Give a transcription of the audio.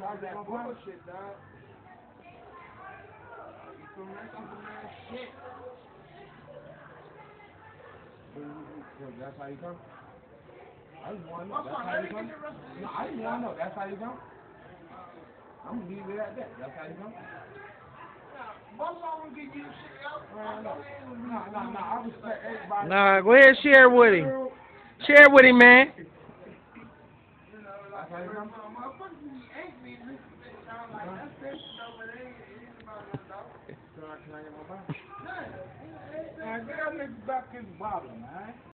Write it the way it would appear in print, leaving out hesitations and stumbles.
That's that bullshit, dog. You from that shit. That's how you come? I just want to know. That's how you come? No, I just want to know. That's how you come? I'm going to leave it at that. That's how you come? Most of them give you shit else. No. I respect everybody. Nah, go ahead, share with him. Share with him, man. That's how you come? Motherfuckers be angry. Sound like that's fish over there. Can I get my bottle? Nah, get that nigga back his bottle, man.